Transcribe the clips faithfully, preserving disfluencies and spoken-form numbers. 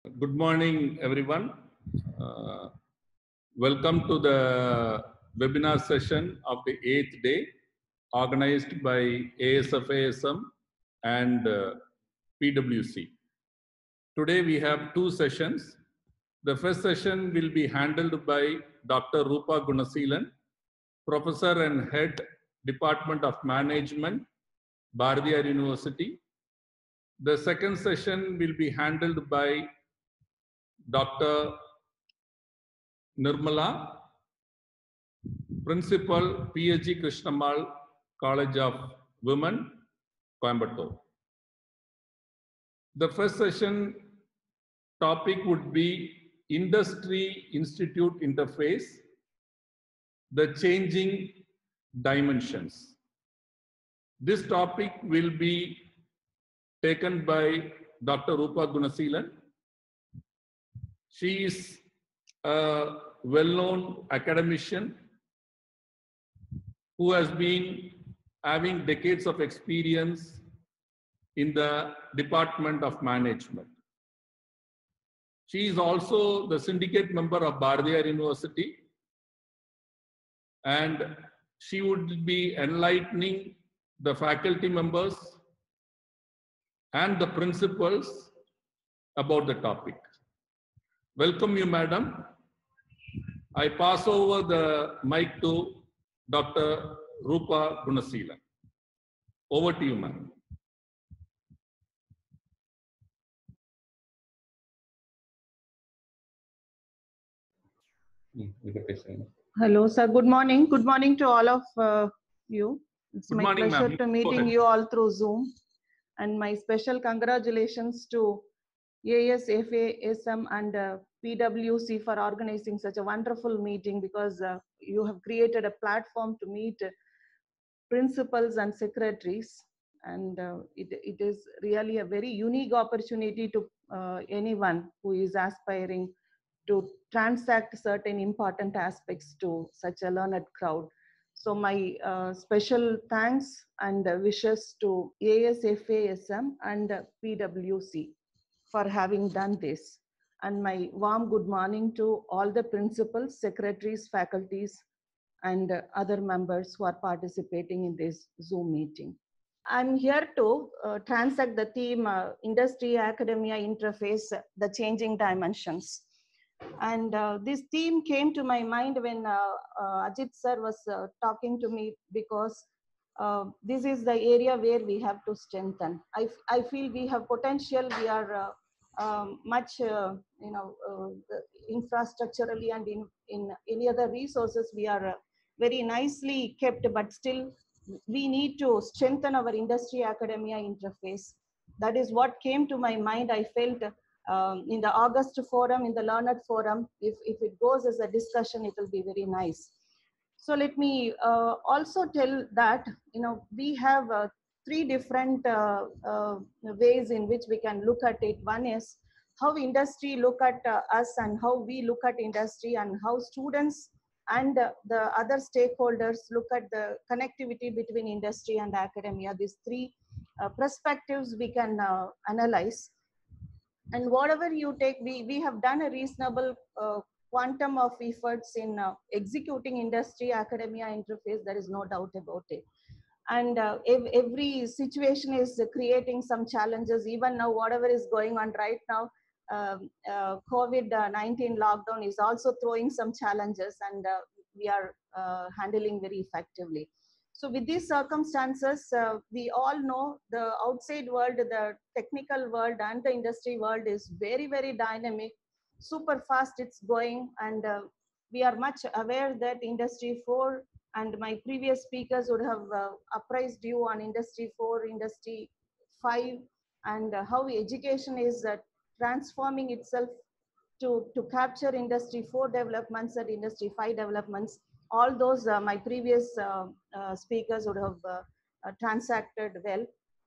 Good morning, everyone. Uh, welcome to the webinar session of the eighth day, organized by A S F A S M and uh, P W C. Today we have two sessions. The first session will be handled by Doctor Rupa Gunasilan, Professor and Head, Department of Management, Bharathiar University. The second session will be handled by Doctor Nirmala, Principal P H G Krishnamal College of Women, Coimbatore. The first session topic would be Industry Institute Interface, the changing dimensions. This topic will be taken by Doctor Rupa Gunasilan. She is a well-known academician who has been having decades of experience in the Department of Management. She is also the syndicate member of Bharathiar University, and she would be enlightening the faculty members and the principals about the topic. Welcome you, madam. I pass over the mic to Doctor Rupa Gunasilan. Over to you, ma'am. Hello, sir. Good morning. Good morning to all of uh, you. It's Good my morning, pleasure ma'am. to meeting you all through Zoom. And my special congratulations to A S F A S M and uh, P W C for organizing such a wonderful meeting, because uh, you have created a platform to meet uh, principals and secretaries. And uh, it, it is really a very unique opportunity to uh, anyone who is aspiring to transact certain important aspects to such a learned crowd. So my uh, special thanks and uh, wishes to A S F A S M and uh, P W C for having done this. And my warm good morning to all the principals, secretaries, faculties, and uh, other members who are participating in this Zoom meeting. I'm here to uh, transact the theme uh, Industry Academia Interface, uh, the Changing Dimensions. And uh, this theme came to my mind when uh, uh, Ajit sir was uh, talking to me, because uh, this is the area where we have to strengthen. I, I feel we have potential. We are uh, um, much, uh, you know, uh, infrastructurally and in, in any other resources, we are uh, very nicely kept, but still we need to strengthen our industry academia interface. That is what came to my mind. I felt um, in the August forum, in the Learned Forum, if, if it goes as a discussion, it will be very nice. So let me uh, also tell that, you know, we have uh, three different uh, uh, ways in which we can look at it. One is how industry look at uh, us and how we look at industry, and how students and uh, the other stakeholders look at the connectivity between industry and academia. These three uh, perspectives we can uh, analyze. And whatever you take, we, we have done a reasonable uh, quantum of efforts in uh, executing industry academia interface. There is no doubt about it. And uh, ev every situation is creating some challenges. Even now, whatever is going on right now, um, uh, COVID nineteen lockdown is also throwing some challenges, and uh, we are uh, handling very effectively. So with these circumstances, uh, we all know the outside world, the technical world and the industry world is very, very dynamic, super fast it's going. And uh, we are much aware that industry four, and my previous speakers would have uh, apprised you on industry four, industry five, and uh, how education is uh, transforming itself to, to capture industry four developments and industry five developments. All those uh, my previous uh, uh, speakers would have uh, uh, transacted well.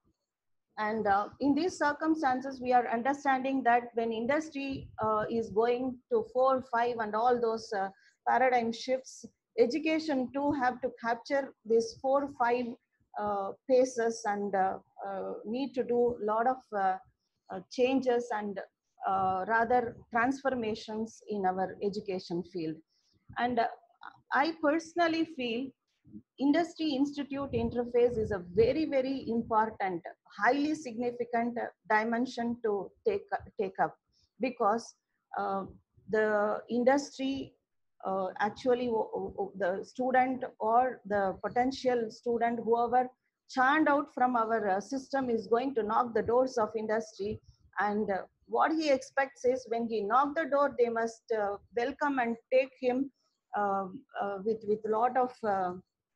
And uh, in these circumstances, we are understanding that when industry uh, is going to four, five, and all those uh, paradigm shifts, education too have to capture these four, five uh, paces, and uh, uh, need to do a lot of uh, uh, changes and uh, rather transformations in our education field. And uh, I personally feel industry institute interface is a very, very important, highly significant dimension to take, take up, because uh, the industry uh, actually the student or the potential student, whoever churned out from our uh, system, is going to knock the doors of industry. And uh, what he expects is, when he knock the door, they must uh, welcome and take him uh, uh, with with a lot of uh,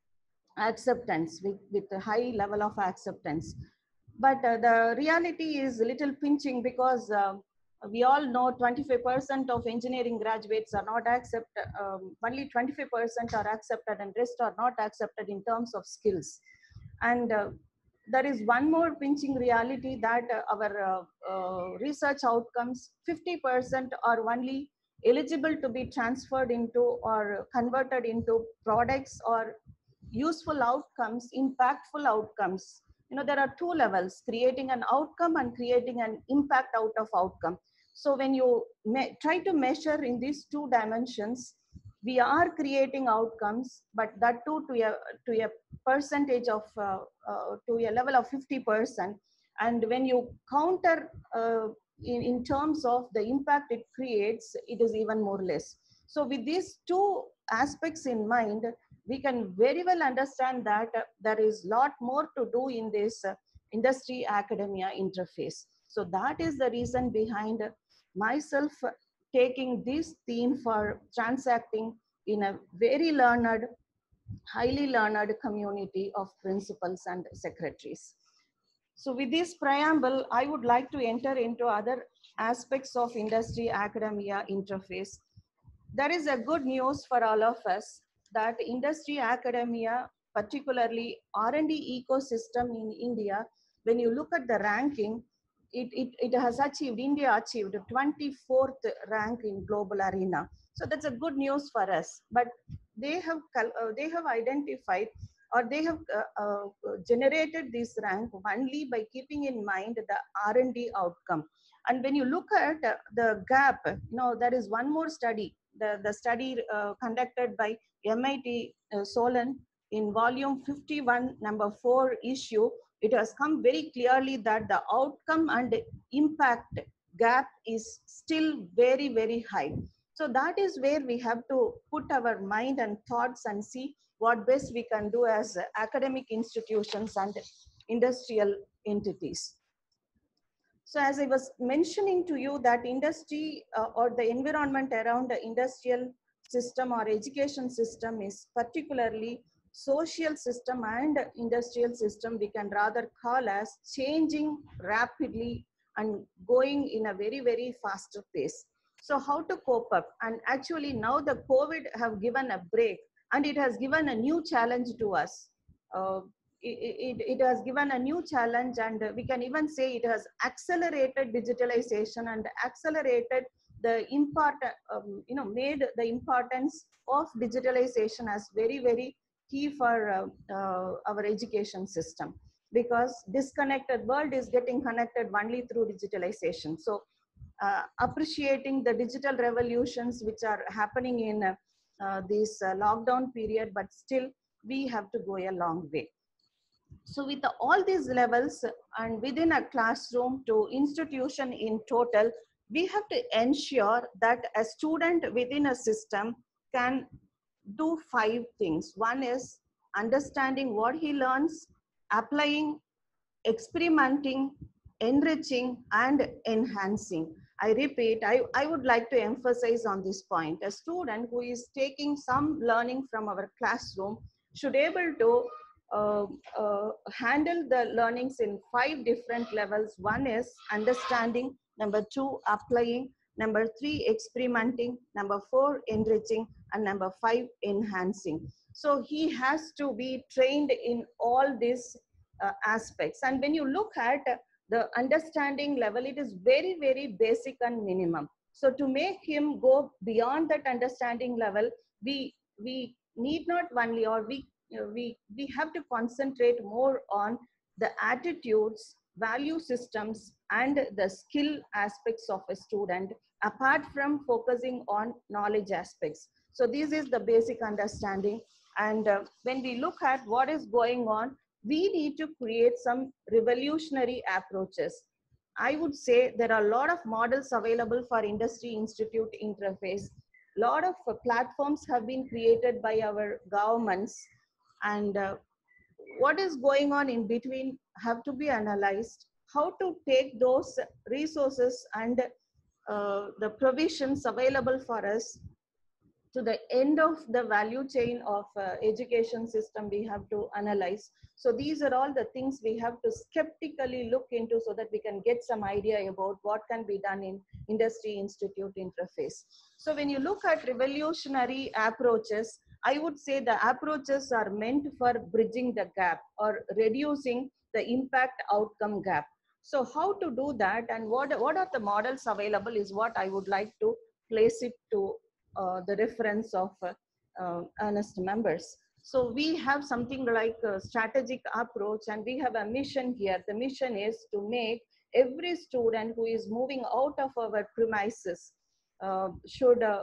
acceptance, with, with a high level of acceptance. But uh, the reality is a little pinching, because uh, we all know twenty-five percent of engineering graduates are not accepted, um, only twenty-five percent are accepted, and rest are not accepted in terms of skills. And uh, there is one more pinching reality, that uh, our uh, uh, research outcomes, fifty percent are only eligible to be transferred into or converted into products or useful outcomes, impactful outcomes. You know, there are two levels: creating an outcome and creating an impact out of outcome. So when you try to measure in these two dimensions, we are creating outcomes, but that too to a, to a percentage of, uh, uh, to a level of fifty percent. And when you counter uh, in, in terms of the impact it creates, it is even more less. So with these two aspects in mind, we can very well understand that uh, there is a lot more to do in this uh, industry academia interface. So that is the reason behind uh, myself uh, taking this theme for transacting in a very learned, highly learned community of principals and secretaries. So with this preamble, I would like to enter into other aspects of industry academia interface. There is a good news for all of us, that industry academia, particularly R and D ecosystem in India, when you look at the ranking, it, it, it has achieved, India achieved twenty-fourth rank in global arena. So that's a good news for us. But they have, uh, they have identified, or they have uh, uh, generated this rank only by keeping in mind the R and D outcome. And when you look at uh, the gap, you know, there is one more study, the, the study uh, conducted by M I T uh, Solon in volume fifty-one, number four issue. It has come very clearly that the outcome and impact gap is still very, very high. So that is where we have to put our mind and thoughts and see what best we can do as academic institutions and industrial entities. So as I was mentioning to you, that industry uh, or the environment around the industrial system or education system is particularly social system and industrial system, we can rather call as changing rapidly and going in a very, very faster pace. So how to cope up? And actually now the COVID have given a break, and it has given a new challenge to us. Uh, It, it, it has given a new challenge, and we can even say it has accelerated digitalization and accelerated the import, um, you know, made the importance of digitalization as very, very key for uh, uh, our education system, because disconnected world is getting connected only through digitalization. So uh, appreciating the digital revolutions which are happening in uh, uh, this uh, lockdown period, but still we have to go a long way. So with the, all these levels and within a classroom to institution in total, we have to ensure that a student within a system can do five things. One is understanding what he learns, applying, experimenting, enriching, and enhancing. I repeat, I, I would like to emphasize on this point. A student who is taking some learning from our classroom should able to uh, uh, handle the learnings in five different levels. One is understanding, number two, applying, number three, experimenting, number four, enriching, and number five, enhancing. So he has to be trained in all these uh, aspects. And when you look at the understanding level, it is very, very basic and minimum. So to make him go beyond that understanding level, we we need not only, or we you know, we we have to concentrate more on the attitudes, value systems and the skill aspects of a student, apart from focusing on knowledge aspects. So this is the basic understanding. And uh, when we look at what is going on, we need to create some revolutionary approaches. I would say there are a lot of models available for industry institute interface. A lot of uh, platforms have been created by our governments, and uh, what is going on in between have to be analyzed. How to take those resources and uh, the provisions available for us to the end of the value chain of uh, education system we have to analyze. So these are all the things we have to skeptically look into so that we can get some idea about what can be done in industry institute interface. So when you look at revolutionary approaches, I would say the approaches are meant for bridging the gap or reducing the impact outcome gap. So how to do that and what, what are the models available is what I would like to place it to uh, the reference of uh, uh, earnest members. So we have something like a strategic approach, and we have a mission here. The mission is to make every student who is moving out of our premises uh, should uh,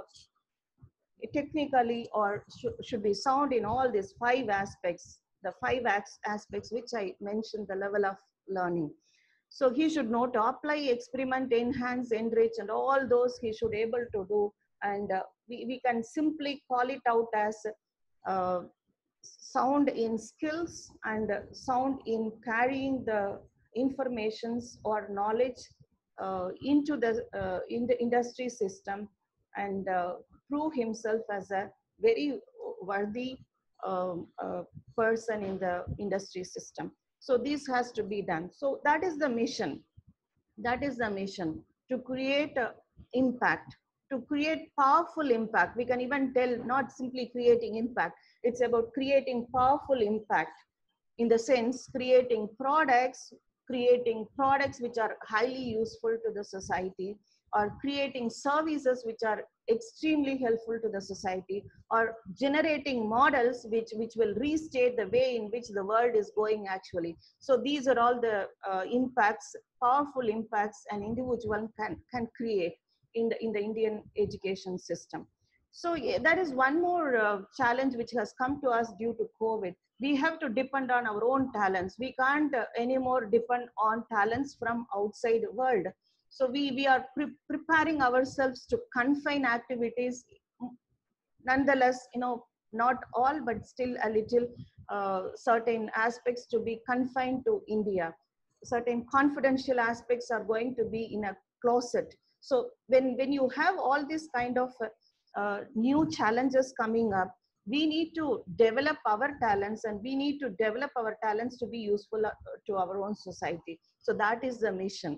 technically or sh should be sound in all these five aspects, the five aspects which I mentioned, the level of learning. So he should know to apply, experiment, enhance, enrich, and all those he should able to do. And uh, we, we can simply call it out as uh, sound in skills and uh, sound in carrying the informations or knowledge uh, into the, uh, in the industry system, and uh, prove himself as a very worthy um, uh, person in the industry system. So this has to be done. So that is the mission. That is the mission, to create uh, impact, to create powerful impact. We can even tell not simply creating impact, it's about creating powerful impact in the sense creating products, creating products which are highly useful to the society, or creating services which are extremely helpful to the society, or generating models which, which will restate the way in which the world is going actually. So these are all the uh, impacts, powerful impacts an individual can, can create in the, in the Indian education system. So yeah, that is one more uh, challenge which has come to us due to COVID. We have to depend on our own talents. We can't uh, anymore depend on talents from outside the world. So we, we are pre preparing ourselves to confine activities. Nonetheless, you know, not all, but still a little uh, certain aspects to be confined to India. Certain confidential aspects are going to be in a closet. So when, when you have all these kind of uh, uh, new challenges coming up, we need to develop our talents, and we need to develop our talents to be useful uh, to our own society. So that is the mission.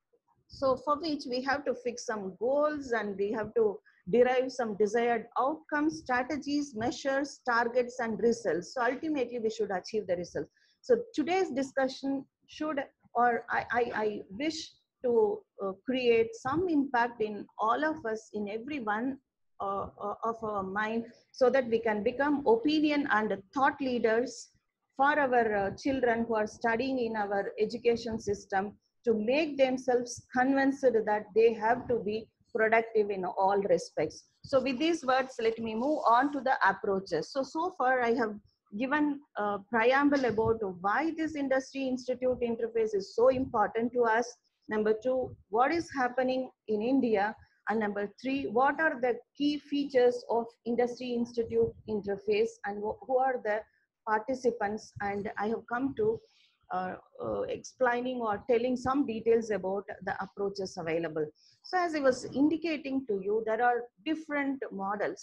So for which we have to fix some goals, and we have to derive some desired outcomes, strategies, measures, targets, and results. So ultimately we should achieve the results. So today's discussion should, or I, I, I wish to uh, create some impact in all of us, in every one uh, of our mind, so that we can become opinion and thought leaders for our uh, children who are studying in our education system, to make themselves convinced that they have to be productive in all respects. So with these words, let me move on to the approaches. So, so far I have given a preamble about why this industry institute interface is so important to us. Number two, what is happening in India? And number three, what are the key features of industry institute interface, and who are the participants? And I have come to Uh, uh, explaining or telling some details about the approaches available. So as I was indicating to you, there are different models.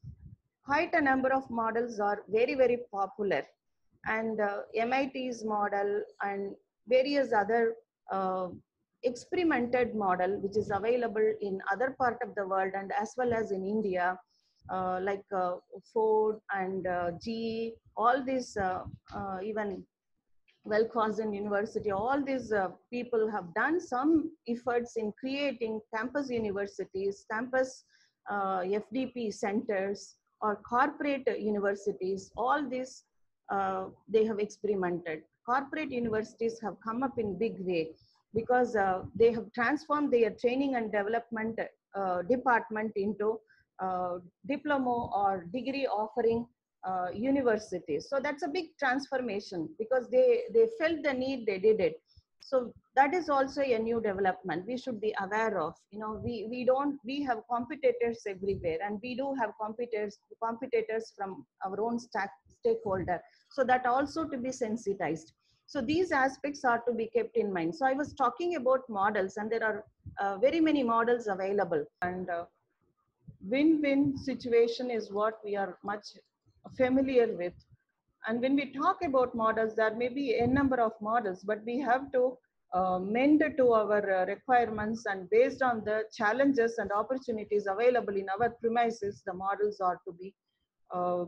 Quite a number of models are very, very popular. And uh, M I T's model and various other uh, experimented model, which is available in other part of the world and as well as in India, uh, like uh, Ford and uh, G E, all these uh, uh, even Well-Crossing University, all these uh, people have done some efforts in creating campus universities, campus uh, F D P centers, or corporate universities. All this uh, they have experimented. corporate universities have come up in big way because uh, they have transformed their training and development uh, department into uh, diploma or degree offering uh, universities. So that's a big transformation because they, they felt the need, they did it. So that is also a new development we should be aware of. You know, we, we don't, we have competitors everywhere, and we do have competitors, competitors from our own stack, stakeholder. So that also to be sensitized. So these aspects are to be kept in mind. So I was talking about models, and there are uh, very many models available. And uh, win-win situation is what we are much familiar with. And when we talk about models, there may be a number of models, but we have to uh, mend to our uh, requirements, and based on the challenges and opportunities available in our premises, the models are to be uh,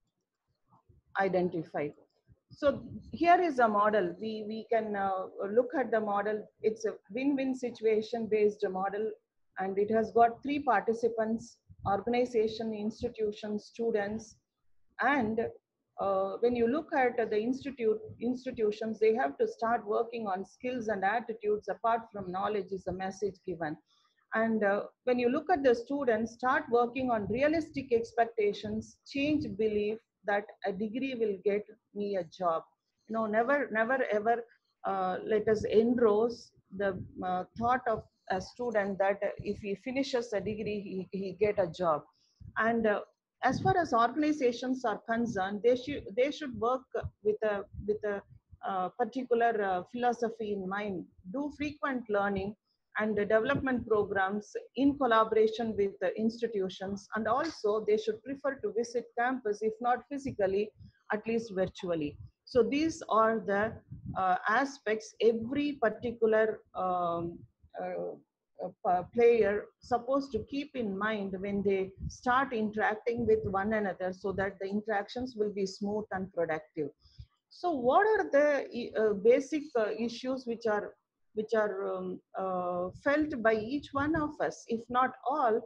identified. So here is a model. We, we can uh, look at the model. It's a win-win situation based model, and it has got three participants: organization, institutions, students. And uh, when you look at the institute institutions, they have to start working on skills and attitudes apart from knowledge is a message given. And uh, when you look at the students, start working on realistic expectations, change belief that a degree will get me a job. You know, never, never ever uh, let us engross the uh, thought of a student that if he finishes a degree, he, he get a job. And uh, as far as organizations are concerned, they should they should work with a with a uh, particular uh, philosophy in mind. Do frequent learning and the development programs in collaboration with the institutions, and also they should prefer to visit campus, if not physically, at least virtually. So these are the uh, aspects every particular um, uh, uh, player supposed to keep in mind when they start interacting with one another, so that the interactions will be smooth and productive. So what are the uh, basic uh, issues which are which are um, uh, felt by each one of us? If not all,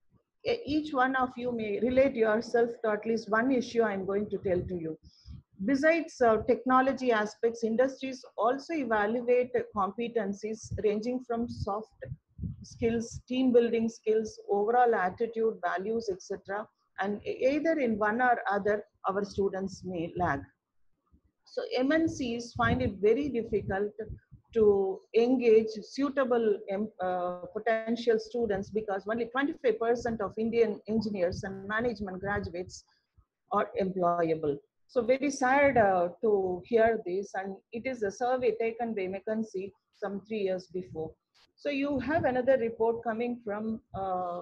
each one of you may relate yourself to at least one issue I'm going to tell to you. Besides uh, technology aspects, industries also evaluate competencies ranging from soft skills, team building skills, overall attitude, values, et cetera. And either in one or other, our students may lag. So M N Cs find it very difficult to engage suitable uh, potential students because only twenty-five percent of Indian engineers and management graduates are employable. So very sad uh, to hear this, and it is a survey taken by McKinsey some three years before. So you have another report coming from uh,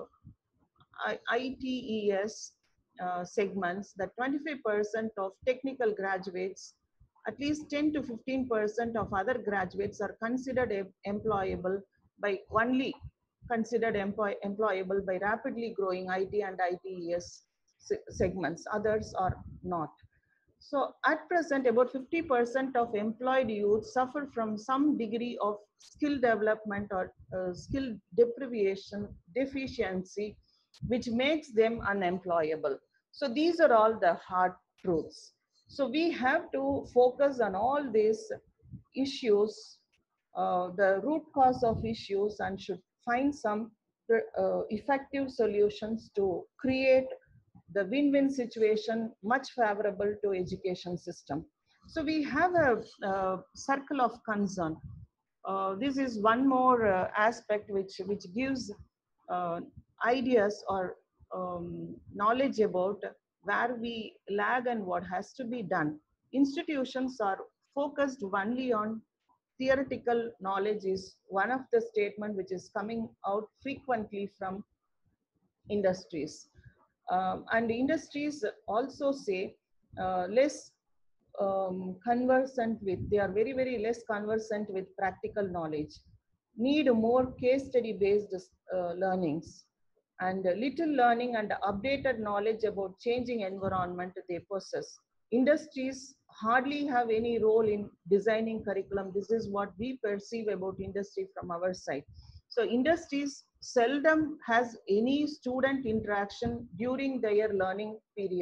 I T E S uh, segments that twenty-five percent of technical graduates, at least ten to fifteen percent of other graduates are considered employable by only considered employ employable by rapidly growing I T and I T E S segments. Others are not. So at present, about fifty percent of employed youth suffer from some degree of skill development or uh, skill deprivation, deficiency, which makes them unemployable. So these are all the hard truths. So we have to focus on all these issues, uh, the root cause of issues, and should find some uh, effective solutions to create the win-win situation much favorable to education system. So we have a, a circle of concern. Uh, this is one more uh, aspect which, which gives uh, ideas or um, knowledge about where we lag and what has to be done. Institutions are focused only on theoretical knowledge is one of the statement which is coming out frequently from industries. Um, and industries also say uh, less um, conversant with, they are very, very less conversant with practical knowledge, need more case study based uh, learnings, and little learning and updated knowledge about changing environment they possess. Industries hardly have any role in designing curriculum. This is what we perceive about industry from our side. So industries seldom has any student interaction during their learning period.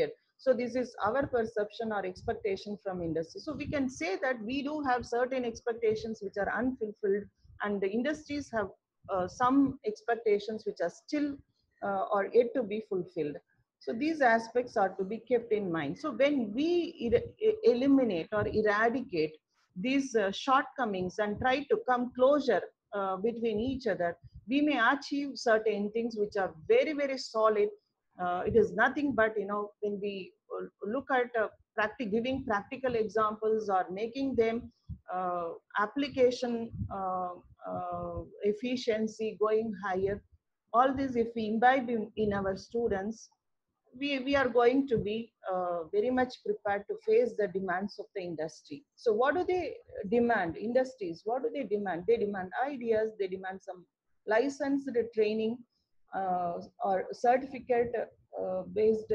So this is our perception or expectation from industry. So we can say that we do have certain expectations which are unfulfilled, and the industries have uh, some expectations which are still uh, or yet to be fulfilled. So these aspects are to be kept in mind. So when we eliminate or eradicate these uh, shortcomings and try to come closer uh, between each other, we may achieve certain things which are very, very solid. Uh, it is nothing but, you know, when we look at uh, practic giving practical examples or making them uh, application uh, uh, efficiency going higher, all this if we imbibe in, in our students, we, we are going to be uh, very much prepared to face the demands of the industry. So what do they demand? Industries, what do they demand? They demand ideas, they demand some licensed training uh, or certificate uh, based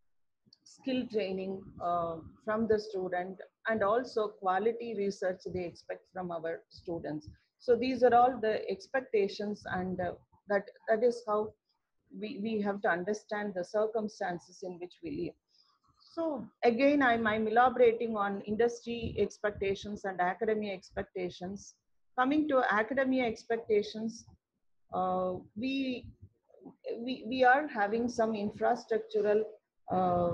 skill training uh, from the student, and also quality research they expect from our students. So these are all the expectations, and uh, that, that is how we, we have to understand the circumstances in which we live. So again, I'm, I'm elaborating on industry expectations and academia expectations. Coming to academia expectations, uh, we, we, we are having some infrastructural uh,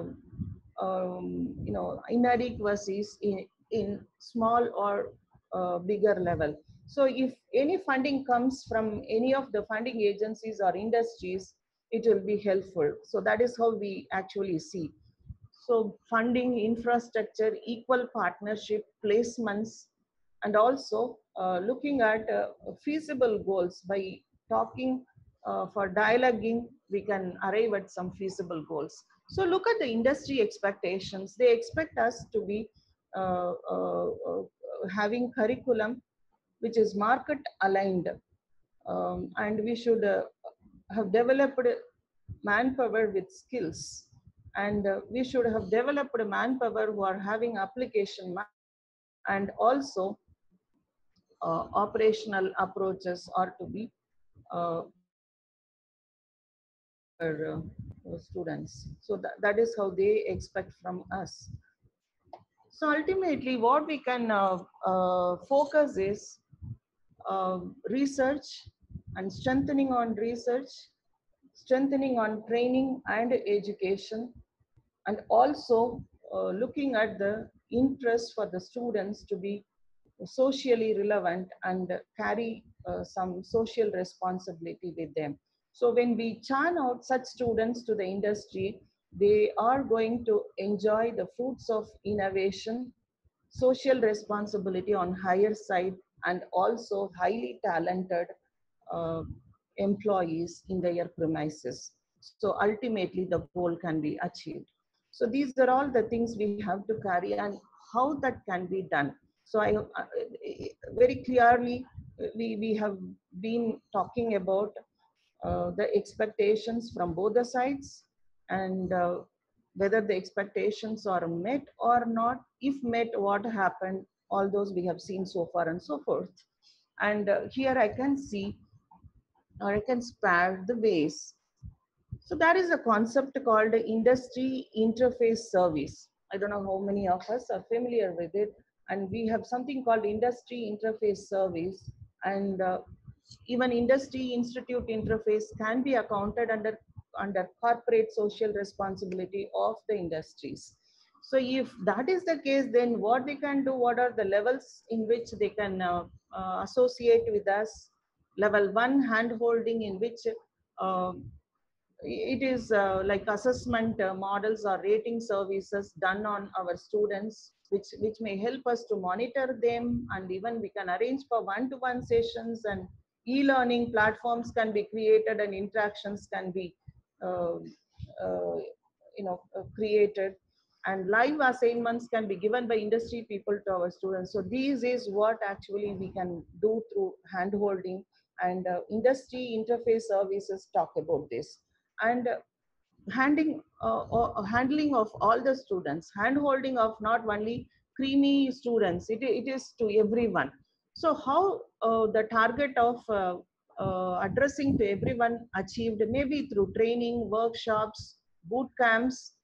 um, you know, inadequacies in, in small or uh, bigger level. So if any funding comes from any of the funding agencies or industries, it will be helpful. So that is how we actually see. So funding, infrastructure, equal partnership, placements, and also uh, looking at uh, feasible goals. By talking uh, for dialoguing, we can arrive at some feasible goals. So look at the industry expectations. They expect us to be uh, uh, uh, having curriculum which is market aligned, um, and we should uh, have developed manpower with skills, and uh, we should have developed manpower who are having application mindset, and also uh, operational approaches are to be uh, our uh, students. So that, that is how they expect from us. So ultimately what we can uh, uh, focus is uh, research and strengthening on research, strengthening on training and education, and also uh, looking at the interest for the students to be socially relevant and carry uh, some social responsibility with them. So when we churn out such students to the industry, they are going to enjoy the fruits of innovation, social responsibility on higher side, and also highly talented uh, employees in their premises. So ultimately the goal can be achieved. So these are all the things we have to carry and how that can be done. So I uh, very clearly we, we have been talking about uh, the expectations from both the sides, and uh, whether the expectations are met or not. If met, what happened, all those we have seen so far and so forth. And uh, here I can see, or I can spare the ways. So there is a concept called industry interface service. I don't know how many of us are familiar with it. And we have something called industry interface service, and uh, even industry institute interface can be accounted under, under corporate social responsibility of the industries. So if that is the case, then what they can do, what are the levels in which they can uh, uh, associate with us? Level one, hand holding, in which uh, it is uh, like assessment uh, models or rating services done on our students, which, which may help us to monitor them, and even we can arrange for one-to-one sessions, and e-learning platforms can be created and interactions can be uh, uh, you know, uh, created, and live assignments can be given by industry people to our students. So this is what actually we can do through hand holding, and uh, industry interface services talk about this. And uh, handing uh, uh, handling of all the students, hand holding of not only creamy students, it, it is to everyone. So how uh, the target of uh, uh, addressing to everyone achieved, maybe through training, workshops, boot camps,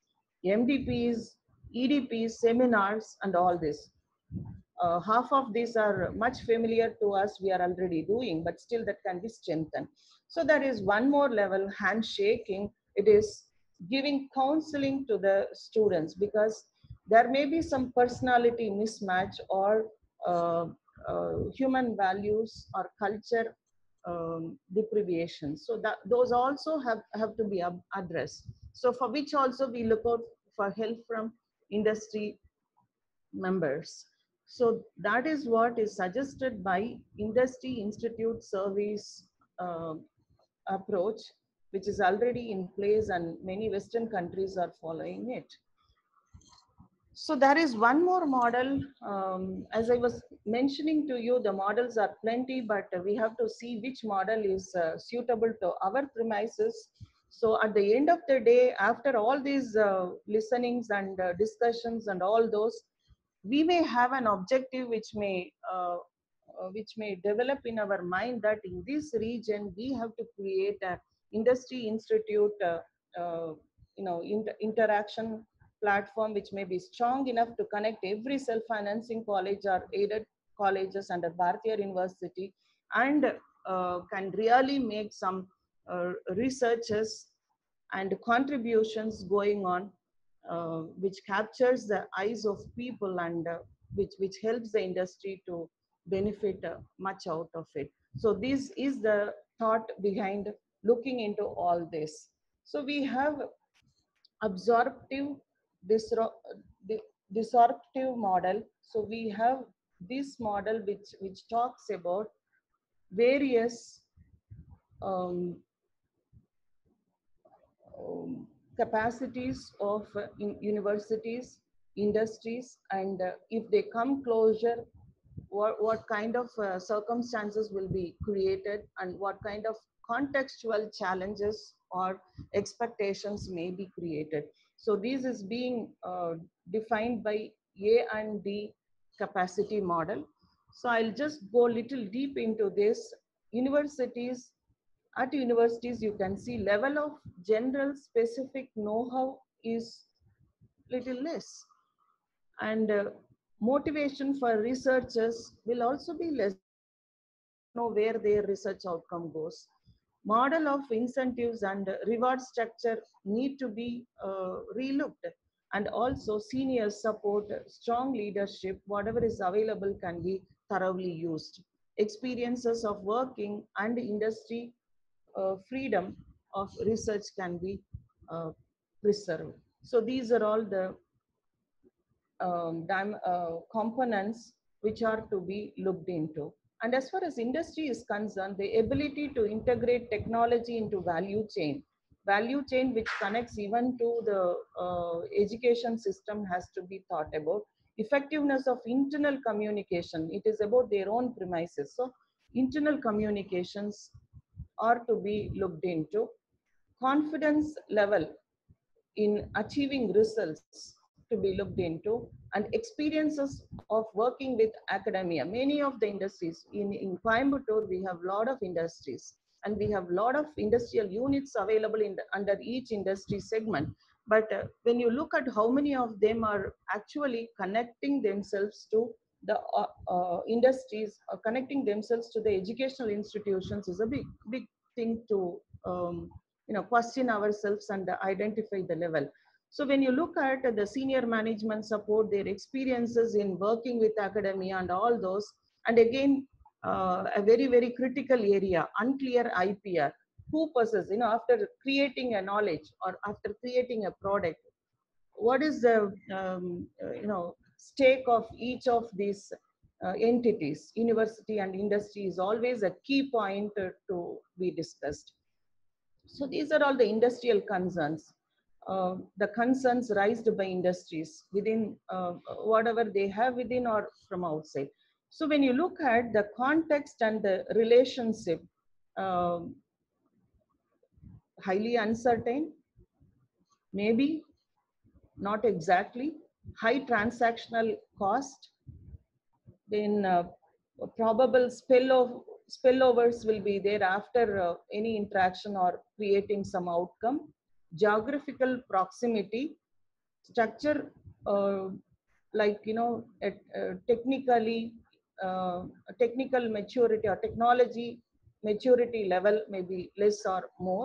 M D Ps, E D Ps, seminars, and all this. Uh, half of these are much familiar to us, we are already doing, but still that can be strengthened. So there is one more level, handshaking. It is giving counseling to the students, because there may be some personality mismatch or uh, uh, human values or culture um, deprivation. So that those also have, have to be addressed. So for which also we look out for help from industry members. So that is what is suggested by Industry Institute Service uh, approach, which is already in place and many Western countries are following it. So there is one more model. Um, as I was mentioning to you, the models are plenty, but we have to see which model is uh, suitable to our premises. So at the end of the day, after all these uh, listenings and uh, discussions and all those, we may have an objective which may uh, uh, which may develop in our mind that in this region we have to create a industry institute uh, uh, you know inter interaction platform which may be strong enough to connect every self-financing college or aided colleges under Bharatiya University, and uh, can really make some uh, researches and contributions going on, uh, which captures the eyes of people, and uh, which, which helps the industry to benefit uh, much out of it. So this is the thought behind looking into all this. So we have absorptive disro- di- disruptive model. So we have this model which, which talks about various um, um, capacities of uh, in universities, industries, and uh, if they come closer, what, what kind of uh, circumstances will be created, and what kind of contextual challenges or expectations may be created. So this is being uh, defined by A and D capacity model. So I'll just go a little deep into this. Universities at universities, you can see level of general specific know-how is little less, and uh, motivation for researchers will also be less, know where their research outcome goes. Model of incentives and reward structure need to be uh, relooked, and also senior support, strong leadership, whatever is available can be thoroughly used. Experiences of working and industry uh, freedom of research can be uh, preserved. So these are all the um, uh, components which are to be looked into. And as far as industry is concerned, the ability to integrate technology into value chain, value chain which connects even to the uh, education system has to be thought about. Effectiveness of internal communication, it is about their own premises. So internal communications are to be looked into. Confidence level in achieving results to be looked into, and experiences of working with academia. Many of the industries in, in Coimbatore, we have a lot of industries, and we have a lot of industrial units available in the, under each industry segment. But uh, when you look at how many of them are actually connecting themselves to the uh, uh, industries, or connecting themselves to the educational institutions, is a big, big thing to um, you know, question ourselves and identify the level. So when you look at the senior management support, their experiences in working with academia and all those, and again, uh, a very, very critical area, unclear I P R. Who possesses, you know, after creating a knowledge or after creating a product, what is the, um, uh, you know, stake of each of these uh, entities? University and industry is always a key point uh, to be discussed. So these are all the industrial concerns, uh, the concerns raised by industries within uh, whatever they have within or from outside. So when you look at the context and the relationship, uh, highly uncertain, maybe not exactly, high transactional cost, then uh, probable spillover, spillovers will be there after uh, any interaction or creating some outcome. Geographical proximity, structure, uh, like, you know, at, uh, technically, uh, technical maturity or technology maturity level may be less or more.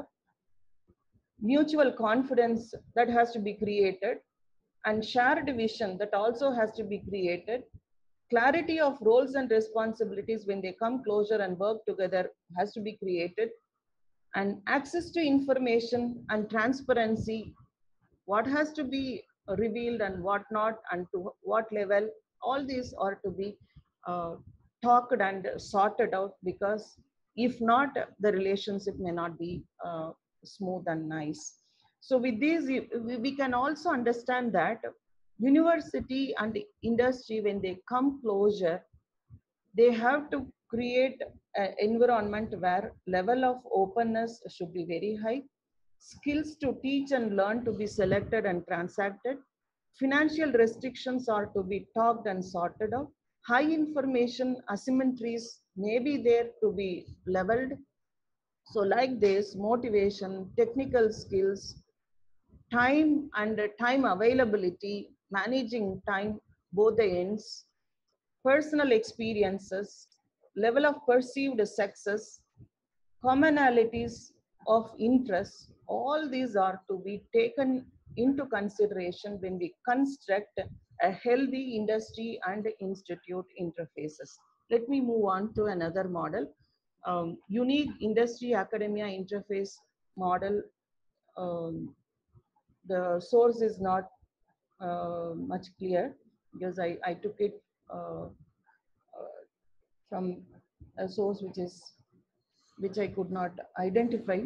Mutual confidence that has to be created, and shared vision that also has to be created. Clarity of roles and responsibilities when they come closer and work together has to be created. And access to information and transparency, what has to be revealed and what not, and to what level, all these are to be uh, talked and sorted out, because if not, the relationship may not be uh, smooth and nice. So with these, we we can also understand that university and industry, when they come closer, they have to create an environment where level of openness should be very high, skills to teach and learn to be selected and transacted, financial restrictions are to be talked and sorted out, high information asymmetries may be there to be leveled. So like this, motivation, technical skills, time and time availability, managing time, both the ends, personal experiences, level of perceived success, commonalities of interest, all these are to be taken into consideration when we construct a healthy industry and institute interfaces. Let me move on to another model. Um, unique industry academia interface model. Um, the source is not uh, much clear, because I, I took it uh, uh, from a source which is which I could not identify.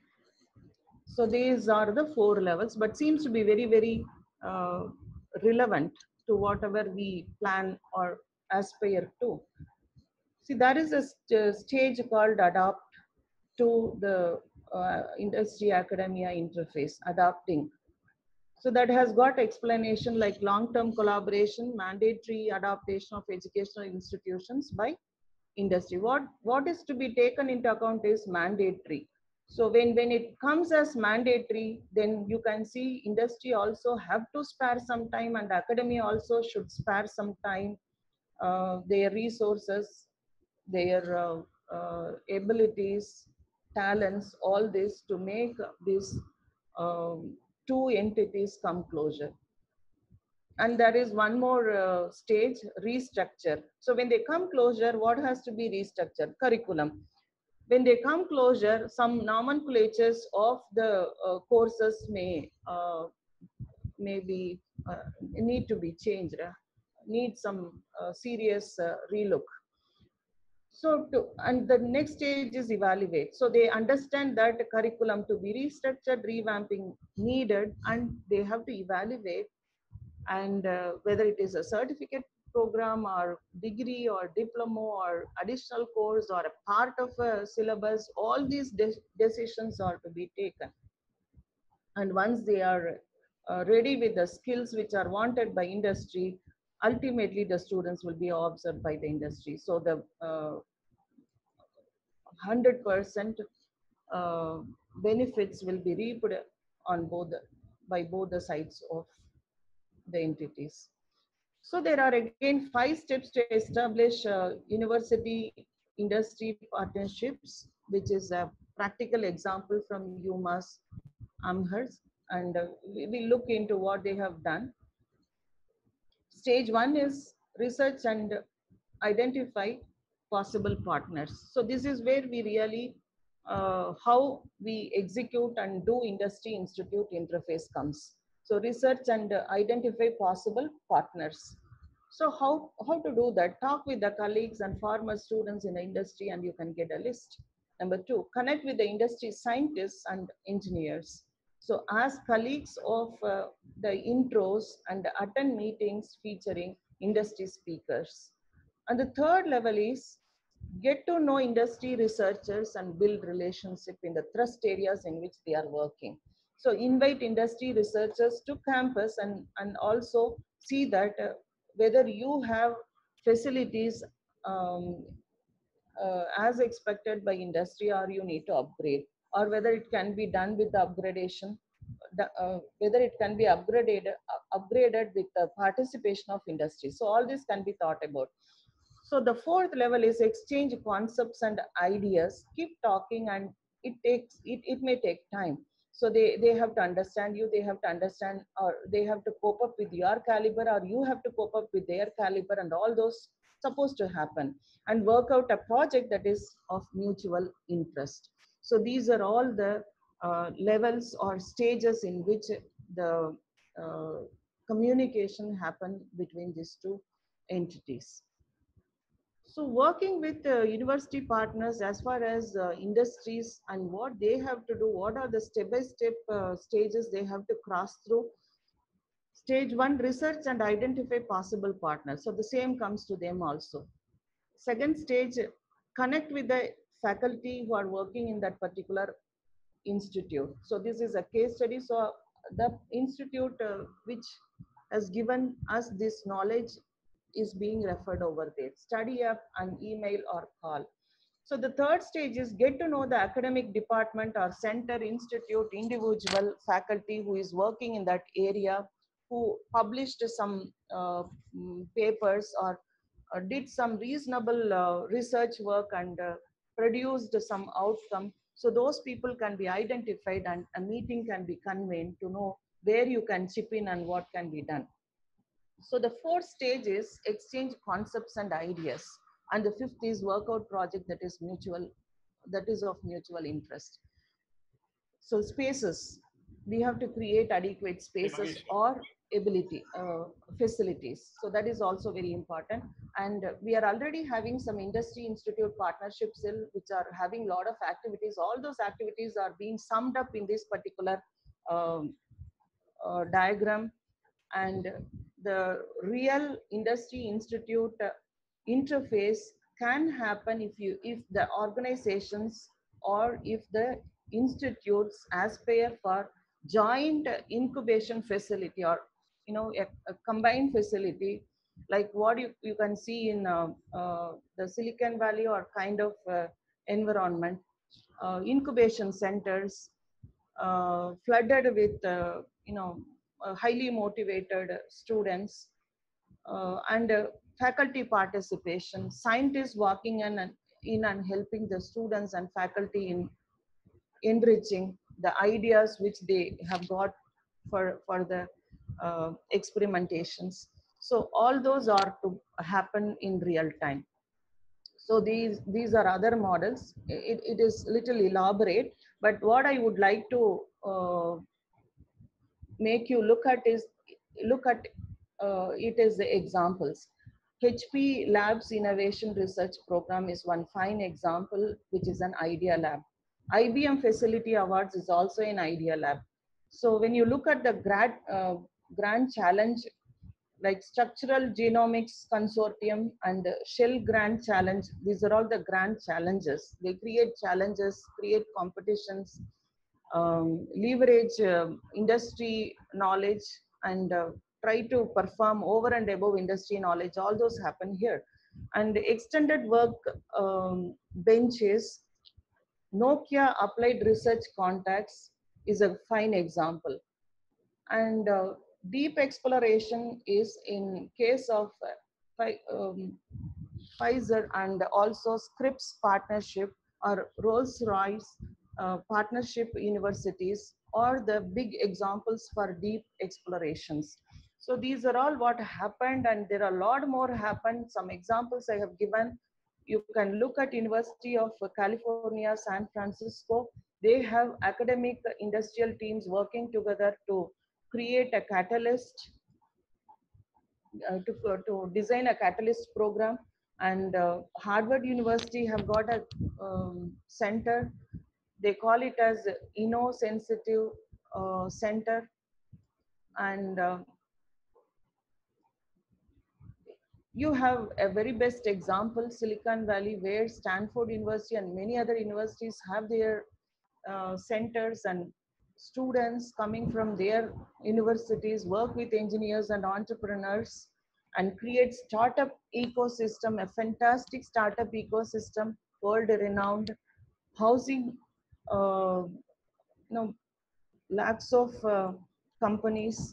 So these are the four levels, but seems to be very, very uh, relevant to whatever we plan or aspire to. See, that is a st stage called adapt to the uh, industry academia interface, adapting. So that has got explanation like long-term collaboration, mandatory adaptation of educational institutions by industry. What, what is to be taken into account is mandatory. So when, when it comes as mandatory, then you can see industry also have to spare some time, and academia also should spare some time, uh, their resources, their uh, uh, abilities, talents, all this to make these um, two entities come closer. And there is one more uh, stage, restructure. So when they come closer, what has to be restructured? Curriculum. When they come closer, some nomenclatures of the uh, courses may uh, may be uh, need to be changed, uh, need some uh, serious uh, relook. So to, and the next stage is evaluate. So they understand that the curriculum to be restructured, revamping needed, and they have to evaluate, and uh, whether it is a certificate program or degree or diploma or additional course or a part of a syllabus, all these de decisions are to be taken. And once they are uh, ready with the skills which are wanted by industry, ultimately the students will be observed by the industry. So the uh, one hundred percent uh, benefits will be reaped on both the, by both the sides of the entities. So there are again five steps to establish uh, university industry partnerships, which is a practical example from UMass Amherst, and uh, we will look into what they have done. Stage one is research and identify possible partners. So this is where we really, uh, how we execute and do industry institute interface comes. So research and uh, identify possible partners. So how, how to do that? Talk with the colleagues and former students in the industry and you can get a list. Number two, connect with the industry scientists and engineers. So ask colleagues of uh, the intros and attend meetings featuring industry speakers. And the third level is get to know industry researchers and build relationship in the thrust areas in which they are working. So invite industry researchers to campus and, and also see that uh, whether you have facilities um, uh, as expected by industry or you need to upgrade, or whether it can be done with the upgradation. the, uh, whether it can be upgraded, uh, upgraded with the participation of industry. So all this can be thought about. So the fourth level is exchange concepts and ideas. Keep talking, and it takes it, it may take time. So they, they have to understand you, they have to understand, or they have to cope up with your caliber, or you have to cope up with their caliber, and all those supposed to happen, and work out a project that is of mutual interest. So these are all the uh, levels or stages in which the uh, communication happen between these two entities. So working with uh, university partners as far as uh, industries and what they have to do, what are the step-by-step uh, stages they have to cross through. Stage one, research and identify possible partners. So the same comes to them also. Second stage, connect with the faculty who are working in that particular institute. So this is a case study. So the institute uh, which has given us this knowledge is being referred over there. Study up an email or call. So the third stage is get to know the academic department or center, institute, individual, faculty who is working in that area, who published some uh, papers or uh, did some reasonable uh, research work and uh, produced some outcome. So those people can be identified and a meeting can be convened to know where you can chip in and what can be done. So the fourth stage is exchange concepts and ideas. And the fifth is workout project that is mutual, that is of mutual interest. So spaces, we have to create adequate spaces or ability, uh, facilities. So that is also very important. And we are already having some industry institute partnerships which are having a lot of activities. All those activities are being summed up in this particular um, uh, diagram. And the real industry institute uh, interface can happen if you if the organizations or if the institutes aspire for joint incubation facility, or you know a, a combined facility like what you, you can see in uh, uh, the Silicon Valley or kind of uh, environment, uh, incubation centers uh, flooded with uh, you know uh, highly motivated students, uh, and uh, faculty participation, scientists working in and, in and helping the students and faculty in enriching the ideas which they have got for, for the uh, experimentations. So all those are to happen in real time. So these, these are other models. It, it is little elaborate, but what I would like to uh, make you look at is look at uh, it as the examples. H P Labs Innovation Research Program is one fine example, which is an idea lab. I B M Facility Awards is also an idea lab. So when you look at the grad, uh, grand challenge, like Structural Genomics Consortium and Shell Grand Challenge, these are all the grand challenges. They create challenges, create competitions, um, leverage uh, industry knowledge, and uh, try to perform over and above industry knowledge. All those happen here. And extended work um, benches, Nokia Applied Research Contacts is a fine example. And uh, deep exploration is in case of uh, um, Pfizer and also Scripps partnership, or Rolls-Royce uh, partnership universities, or the big examples for deep explorations. So these are all what happened, and there are a lot more happened. Some examples I have given. You can look at University of California, San Francisco. They have academic industrial teams working together to create a catalyst, uh, to, uh, to design a catalyst program. And uh, Harvard University have got a um, center. They call it as InnoSensitive uh, Center. And uh, you have a very best example, Silicon Valley, where Stanford University and many other universities have their uh, centers, and students coming from their universities work with engineers and entrepreneurs and create startup ecosystem, a fantastic startup ecosystem, world renowned housing, uh, you know, lakhs of uh, companies.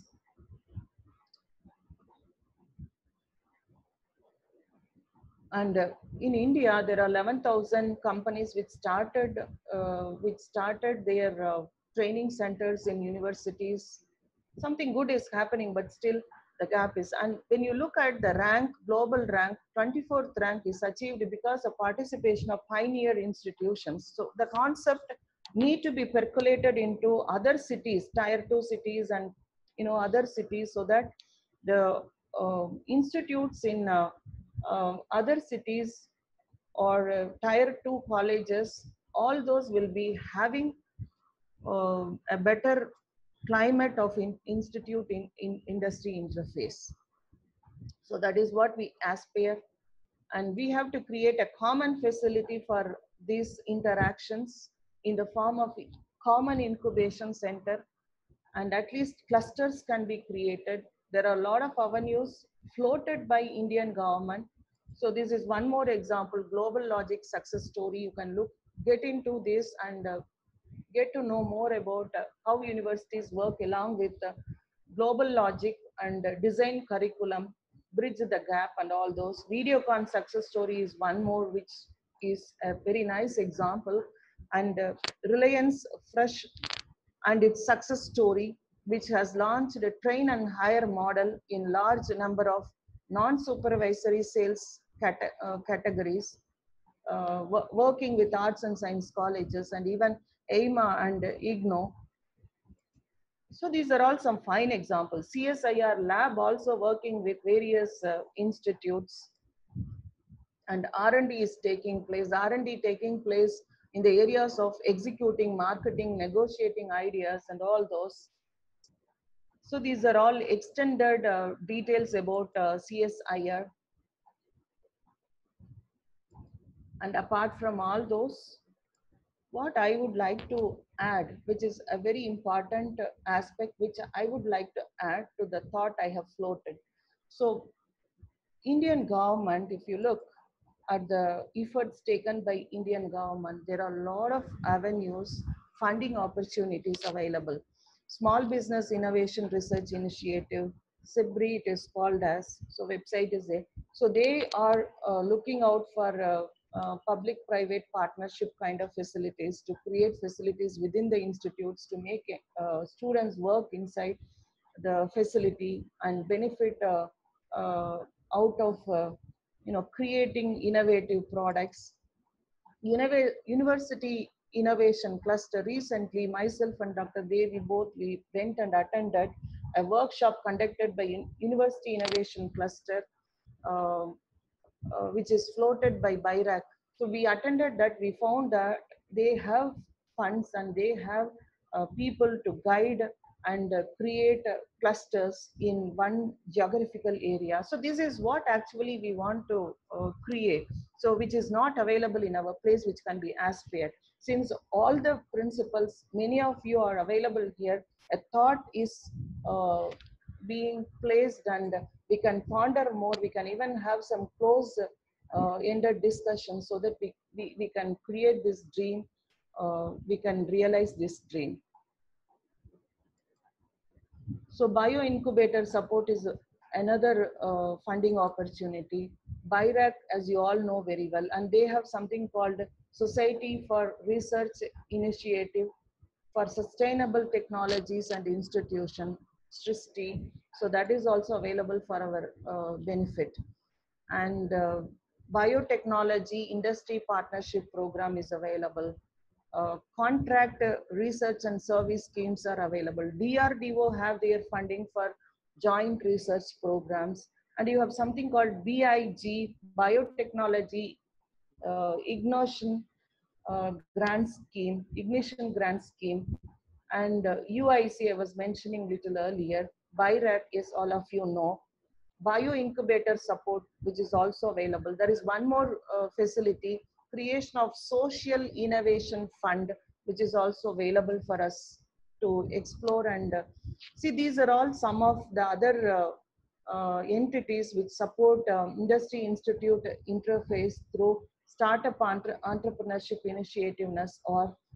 And uh, in India, there are eleven thousand companies which started, uh, which started their uh, training centers in universities. Something good is happening, but still the gap is. And when you look at the rank, global rank, twenty-fourth rank is achieved because of participation of pioneer institutions. So the concept need to be percolated into other cities, tier two cities, and you know other cities, so that the uh, institutes in uh, uh, other cities or uh, tier two colleges, all those will be having uh, a better climate of in, institute in, in industry interface. So that is what we aspire, and we have to create a common facility for these interactions in the form of common incubation center, and at least clusters can be created. There are a lot of avenues floated by Indian government. So this is one more example, Global Logic success story. You can look, get into this and uh, get to know more about uh, how universities work along with uh, Global Logic and uh, design curriculum, bridge the gap and all those. Videocon success story is one more, which is a very nice example. And uh, Reliance Fresh and its success story, which has launched a train and hire model in large number of non-supervisory sales cate uh, categories, uh, working with arts and science colleges and even A I M A and IGNOU. So these are all some fine examples. C S I R lab also working with various uh, institutes, and R and D is taking place. R and D taking place in the areas of executing, marketing, negotiating ideas and all those. So these are all extended uh, details about uh, C S I R. And apart from all those, what I would like to add, which is a very important aspect, which I would like to add to the thought I have floated. So Indian government, if you look at the efforts taken by Indian government, there are a lot of avenues, funding opportunities available. Small Business Innovation Research Initiative, SIBRI it is called as, so website is there. So they are uh, looking out for uh, uh, public-private partnership kind of facilities, to create facilities within the institutes to make uh, students work inside the facility and benefit uh, uh, out of uh, you know creating innovative products. Innov- University Innovation Cluster, recently myself and Doctor Devi both we went and attended a workshop conducted by University Innovation Cluster, uh, uh, which is floated by B I R A C. So we attended that. We found that they have funds and they have uh, people to guide and uh, create uh, clusters in one geographical area. So this is what actually we want to uh, create. So which is not available in our place, which can be aspired. Since all the principles, many of you are available here, a thought is uh, being placed and we can ponder more. We can even have some close uh, ended discussion, so that we, we, we can create this dream, uh, we can realize this dream. So bio incubator support is another uh, funding opportunity. B I R A C, as you all know very well, and they have something called Society for Research Initiative for Sustainable Technologies and Institution, SRISTI. So that is also available for our uh, benefit. And uh, biotechnology industry partnership program is available. Uh, contract uh, research and service schemes are available. D R D O have their funding for joint research programs. And you have something called B I G, Biotechnology uh, Ignition uh, Grant Scheme, Ignition Grant Scheme. And uh, U I C, I was mentioning little earlier. B I R A C is, all of you know. Bio incubator support, which is also available. There is one more uh, facility, creation of social innovation fund, which is also available for us to explore. And uh, see, these are all some of the other uh, uh, entities which support um, industry institute interface through startup entre entrepreneurship initiativeness or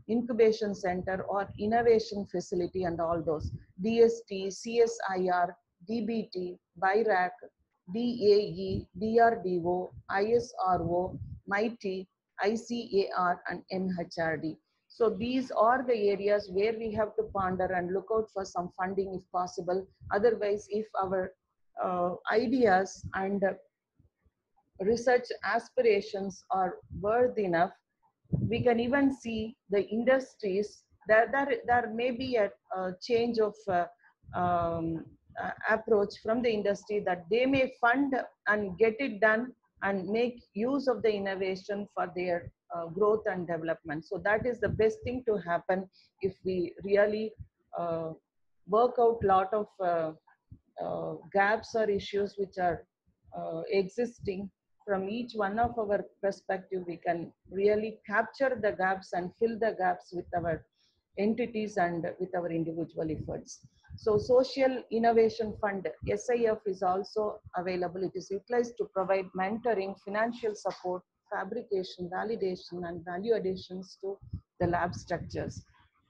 incubation center or innovation facility and all those. D S T, C S I R, D B T, B I R A C, D A E, D R D O, I S R O, MITI, I C A R and N H R D. So these are the areas where we have to ponder and look out for some funding if possible. Otherwise, if our uh, ideas and uh, research aspirations are worth enough, we can even see the industries, there, there, there may be a, a change of uh, um, uh, approach from the industry that they may fund and get it done and make use of the innovation for their uh, growth and development. So that is the best thing to happen if we really uh, work out a lot of uh, uh, gaps or issues which are uh, existing. From each one of our perspective, we can really capture the gaps and fill the gaps with our entities and with our individual efforts. So Social Innovation Fund, S I F, is also available. It is utilized to provide mentoring, financial support, fabrication, validation, and value additions to the lab structures.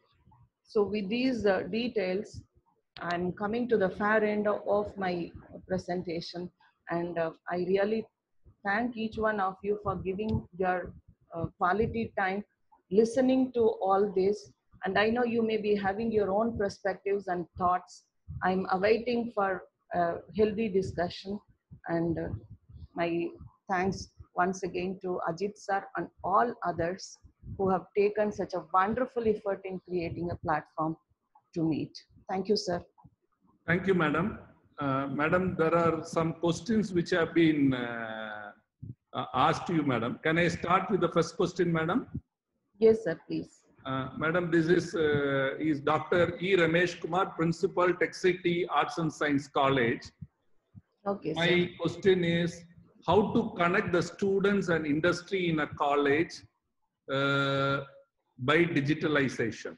So with these uh, details, I'm coming to the far end of my presentation, and uh, I really thank each one of you for giving your uh, quality time, listening to all this. And I know you may be having your own perspectives and thoughts. I'm awaiting for a healthy discussion, and uh, my thanks once again to Ajit sir and all others who have taken such a wonderful effort in creating a platform to meet. Thank you, sir. Thank you, madam. Uh, madam, there are some questions which have been uh, uh, asked to you, madam. Can I start with the first question, madam? Yes, sir, please. Uh, madam, this is, uh, is Doctor E. Ramesh Kumar, Principal, Tech City Arts and Science College. Okay, My sir. question is how to connect the students and industry in a college uh, by digitalization.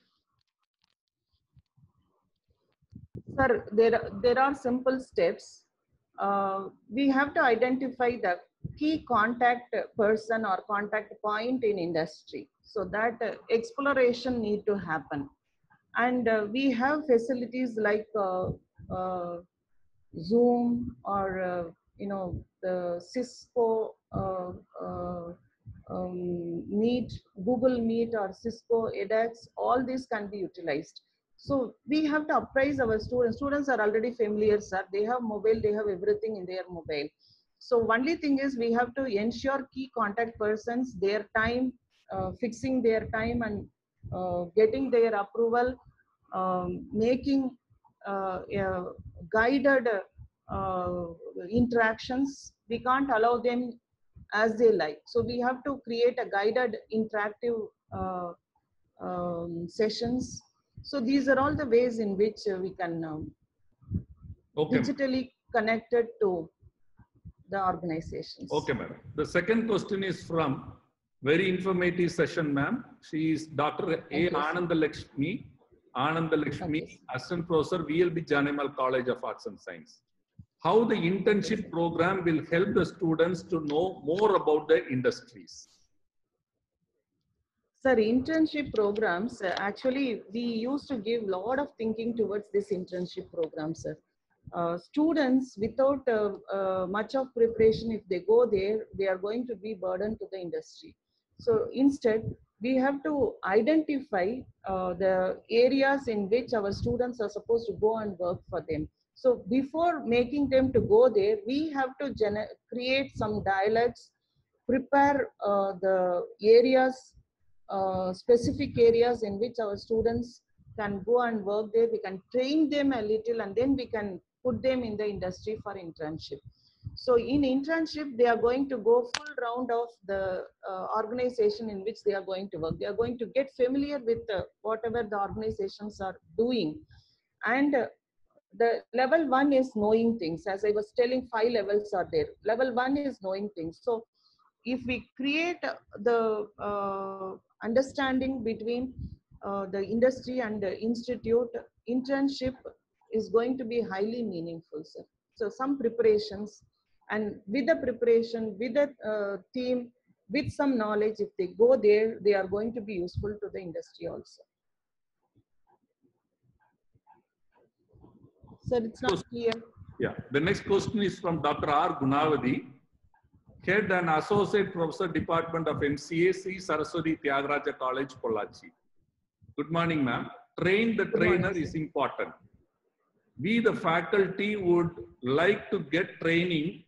Sir, there, there are simple steps. Uh, we have to identify the key contact person or contact point in industry. So that uh, exploration need to happen. And uh, we have facilities like uh, uh, Zoom or, uh, you know, the Cisco uh, uh, um, Meet, Google Meet or Cisco edX, all these can be utilized. So we have to appraise our students. Students are already familiar, sir. They have mobile, they have everything in their mobile. So only thing is we have to ensure key contact persons, their time, uh, fixing their time and uh, getting their approval, um, making uh, uh, guided uh, interactions. We can't allow them as they like. So we have to create a guided interactive uh, um, sessions. So these are all the ways in which uh, we can um, okay, digitally connect it to the organizations. Okay, madam. The second question is from very informative session, ma'am. She is Doctor A. Ananda Lakshmi, Ananda Lakshmi, Okay. Assistant Professor, V L B Janimal College of Arts and Science. How the internship program will help the students to know more about the industries? Sir, internship programs, uh, actually, we used to give a lot of thinking towards this internship program, sir. Uh, students, without uh, uh, much of preparation, if they go there, they are going to be burdened to the industry. So instead, we have to identify uh, the areas in which our students are supposed to go and work for them. So before making them to go there, we have to create some dialogues, prepare uh, the areas, uh, specific areas in which our students can go and work there. We can train them a little and then we can put them in the industry for internship. So in internship, they are going to go full round of the uh, organization in which they are going to work. They are going to get familiar with uh, whatever the organizations are doing. And uh, the level one is knowing things. As I was telling, five levels are there. Level one is knowing things. So if we create the uh, understanding between uh, the industry and the institute, internship is going to be highly meaningful, sir. So some preparations, and with the preparation, with the uh, team, with some knowledge, if they go there, they are going to be useful to the industry also. Sir, it's not clear. Yeah, the next question is from Doctor R. Gunavadi, Head and Associate Professor, Department of M C A, C. Saraswati Tyagaraja College, Pollachi. Good morning, ma'am. Train the Good trainer morning, is important. We, the faculty, would like to get training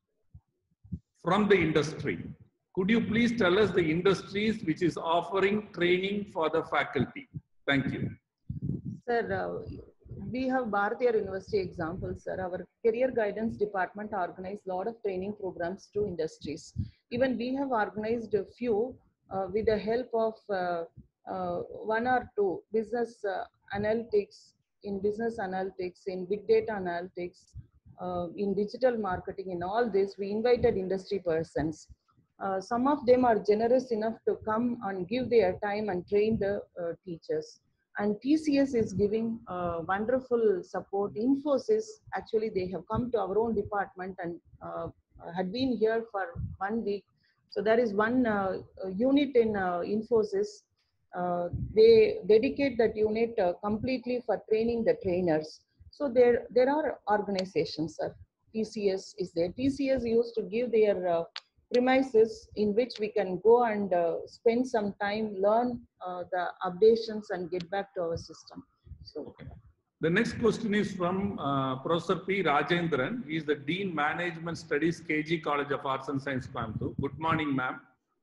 from the industry. Could you please tell us the industries which is offering training for the faculty? Thank you. Sir, uh, we have Bharatiya University example, sir. Our career guidance department organized a lot of training programs to industries. Even we have organized a few uh, with the help of uh, uh, one or two business uh, analytics, in business analytics, in big data analytics, uh, in digital marketing, in all this, we invited industry persons. Uh, some of them are generous enough to come and give their time and train the uh, teachers. And T C S is giving uh, wonderful support. Infosys, actually, they have come to our own department and uh, had been here for one week. So there is one uh, unit in uh, Infosys. Uh, they dedicate that unit uh, completely for training the trainers. So there, there are organizations, sir. T C S is there. T C S used to give their uh, premises in which we can go and uh, spend some time, learn uh, the updations and get back to our system. So, okay. The next question is from uh, Professor P. Rajendran. He is the Dean Management Studies, K G College of Arts and Science, Coimbatore. Good morning, ma'am.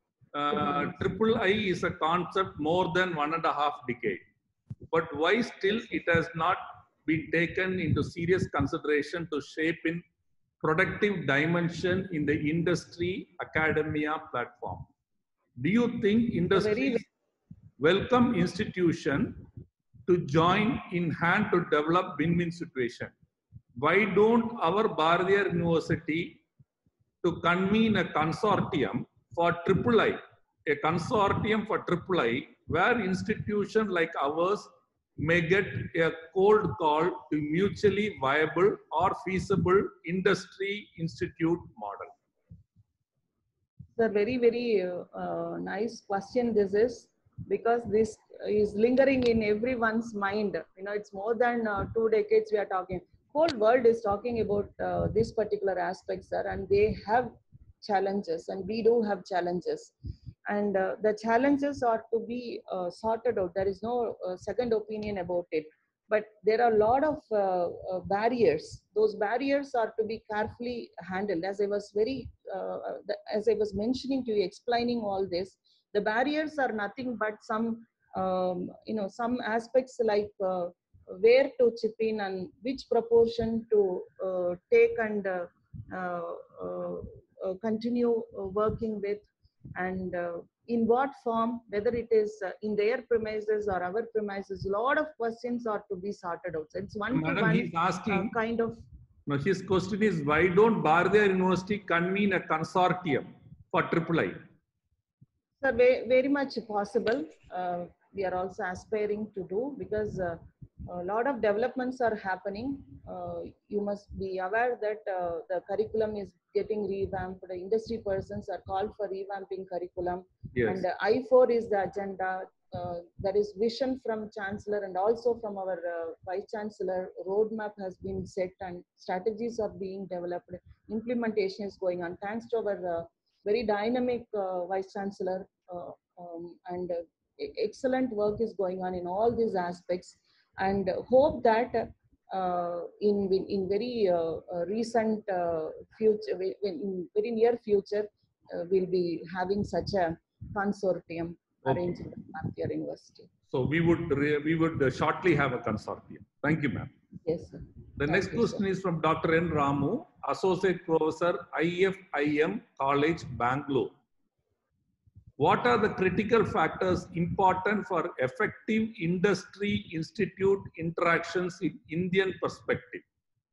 Uh, triple I is a concept more than one and a half decade, but why still it has not been taken into serious consideration to shape in productive dimension in the industry academia platform? Do you think industries welcome institution to join in hand to develop win-win situation? Why don't our Bharatiya University to convene a consortium for triple I, a consortium for triple I, where institutions like ours may get a cold call to mutually viable or feasible industry institute model? Sir, very, very uh, uh, nice question this is, because this is lingering in everyone's mind. You know, it's more than uh, two decades we are talking. Whole world is talking about uh, this particular aspect, sir, and they have challenges, and we do have challenges. And uh, the challenges are to be uh, sorted out. There is no uh, second opinion about it. But there are a lot of uh, uh, barriers. Those barriers are to be carefully handled. As I was very, uh, the, as I was mentioning to you, explaining all this, the barriers are nothing but some, um, you know, some aspects like uh, where to chip in and which proportion to uh, take and uh, uh, uh, uh, continue uh, working with, and uh, in what form, whether it is uh, in their premises or our premises. A lot of questions are to be sorted out. So it's one Madam, to one he's asking, uh, kind of. no, his question is, why don't Bharatiya University convene a consortium for triple I? Sir, very, very much possible. Uh, we are also aspiring to do, because uh, a lot of developments are happening. Uh, you must be aware that uh, the curriculum is getting revamped. The industry persons are called for revamping curriculum. Yes. And uh, I four is the agenda. Uh, there is vision from Chancellor and also from our uh, Vice Chancellor. Roadmap has been set and strategies are being developed. Implementation is going on. Thanks to our uh, very dynamic uh, Vice Chancellor, uh, um, and uh, excellent work is going on in all these aspects, and hope that uh, in, in very uh, uh, recent uh, future, in very near future, uh, we'll be having such a consortium Okay. arranged with Bharatiya University. So we would we would shortly have a consortium. Thank you, ma'am. Yes, sir. The Thank next you, question sir. is from Doctor N. Ramu, Associate Professor, I F I M College, Bangalore. What are the critical factors important for effective industry institute interactions in Indian perspective?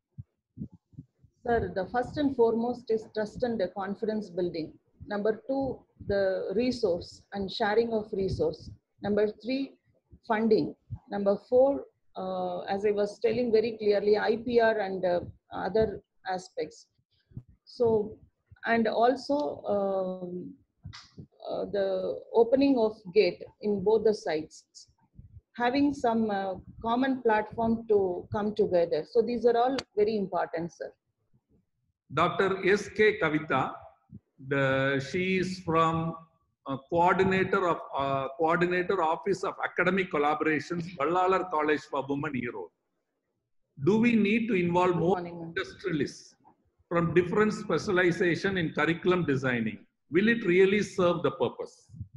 Sir, the first and foremost is trust and the confidence building. Number two, the resource and sharing of resource. Number three, funding. Number four, uh, as I was telling very clearly, I P R and uh, other aspects. So, and also um, uh, the opening of gate in both the sides, having some uh, common platform to come together. So these are all very important, sir. Doctor S K Kavita, the, she is from uh, coordinator of uh, coordinator office of academic collaborations, Ballalar College for Women, Erode. Do we need to involve Good more morning, ma'am. industrialists from different specialization in curriculum designing? Will it really serve the purpose?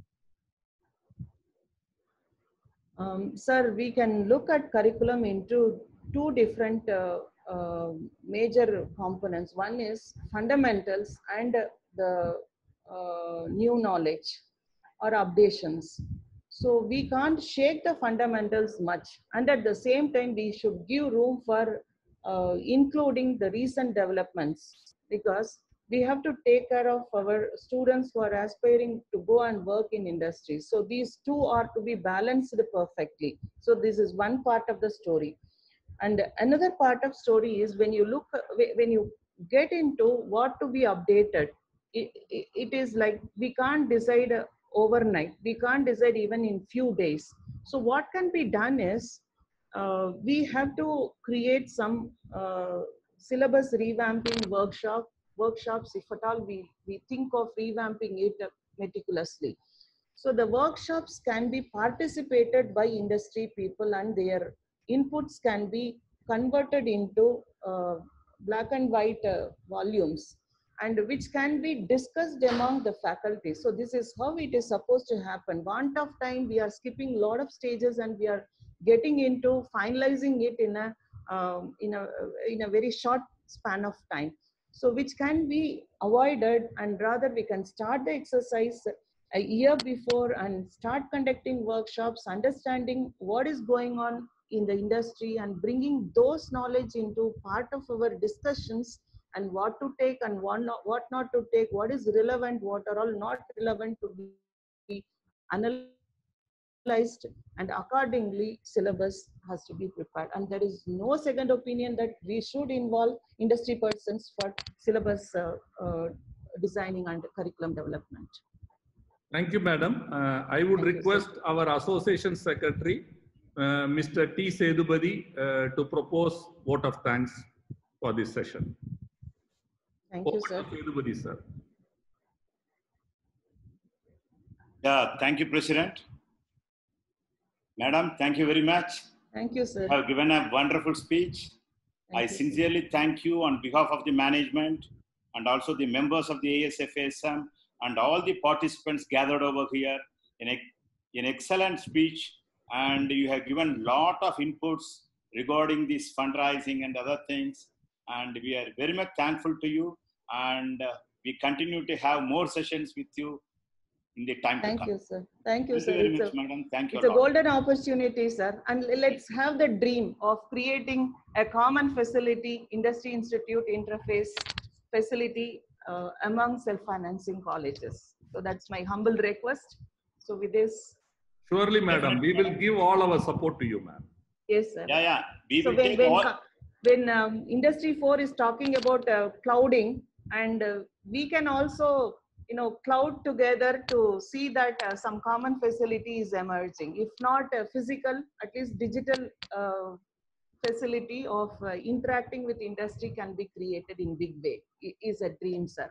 Um, sir, we can look at curriculum into two different uh, uh, major components. One is fundamentals and the uh, new knowledge or updations. So we can't shake the fundamentals much, and at the same time we should give room for uh, including the recent developments, because we have to take care of our students who are aspiring to go and work in industry. So these two are to be balanced perfectly. So this is one part of the story. And another part of story is when you look, when you get into what to be updated, it, it, it is like we can't decide overnight. We can't decide even in few days. So what can be done is uh, we have to create some uh, syllabus revamping workshop workshops, if at all we, we think of revamping it meticulously. So the workshops can be participated by industry people, and their inputs can be converted into uh, black and white uh, volumes, and which can be discussed among the faculty. So this is how it is supposed to happen. Want of time, we are skipping a lot of stages and we are getting into finalizing it in a um, in a in a very short span of time. So which can be avoided, and rather we can start the exercise a year before and start conducting workshops, understanding what is going on in the industry and bringing those knowledge into part of our discussions, and what to take and what not, what not to take, what is relevant, what are all not relevant to be analyzed, and accordingly syllabus has to be prepared. And there is no second opinion that we should involve industry persons for syllabus uh, uh, designing and curriculum development. Thank you, madam. Uh, I would Thank you, request our association secretary, uh, Mister T. Sedubadi, uh, to propose vote of thanks for this session. Thank Over you, sir. to Sedubadi, sir. Yeah, thank you, President. Madam, thank you very much. Thank you, sir. You have given a wonderful speech. Thank I you, sir. sincerely thank you on behalf of the management and also the members of the A S F A S M and all the participants gathered over here in a, an excellent speech, and you have given lot of inputs regarding this fundraising and other things, and we are very much thankful to you, and uh, we continue to have more sessions with you in the time Thank to come. you, sir. Thank you, Thank sir. you very It's much, a, madam. Thank you it's a a lot. golden opportunity, sir. And let's have the dream of creating a common facility, industry institute interface facility uh, among self-financing colleges. So that's my humble request. So with this, Surely, madam, we will give all our support to you, ma'am. yes, sir. Yeah, yeah. We So will when take when, all. co- when um, industry four is talking about uh, clouding, and uh, we can also, you know, cloud together to see that uh, some common facility is emerging. If not uh, physical, at least digital uh, facility of uh, interacting with industry can be created in big way. It is a dream, sir.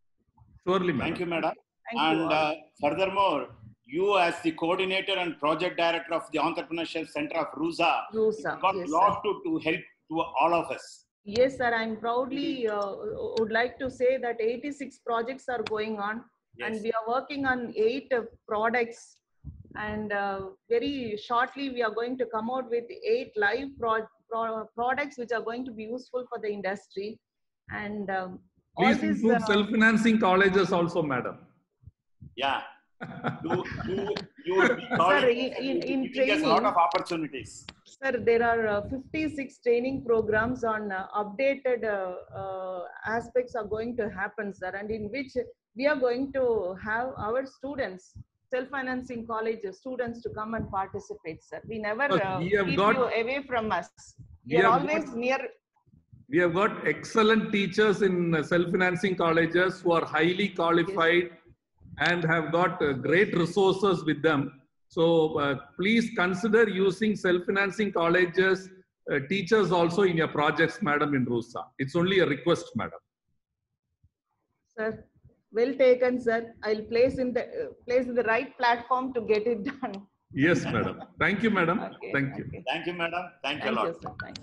Surely, madam. Thank you, madam. Thank you And all. uh, furthermore, you as the coordinator and project director of the Entrepreneurship Center of RUSA, RUSA, got a yes, sir. lot to, to help to all of us. Yes, sir. I'm proudly uh, would like to say that eighty-six projects are going on, Yes. and we are working on eight uh, products. And uh, very shortly, we are going to come out with eight live pro pro products which are going to be useful for the industry. And um, all Please this. include Uh, self-financing colleges also, madam. Yeah. You, you, you will be Sir, calling in, us and in, you will in be giving us a lot training, of opportunities. sir, there are uh, fifty-six training programs on uh, updated uh, uh, aspects are going to happen, sir, and in which we are going to have our students, self-financing college students, to come and participate, sir. We never Because uh, we have keep got- you away from us. we You are have always got- near. We have got excellent teachers in self-financing colleges who are highly qualified and have got uh, great resources with them. So uh, please consider using self-financing colleges, uh, teachers also in your projects, madam, in RUSA. It's only a request, madam. Sir, well taken, sir. I'll place in the uh, place in the right platform to get it done. Yes, madam. Thank you, madam. Okay, Thank you. okay. Thank you, madam. Thank you a Thank lot. you, sir. Thank you.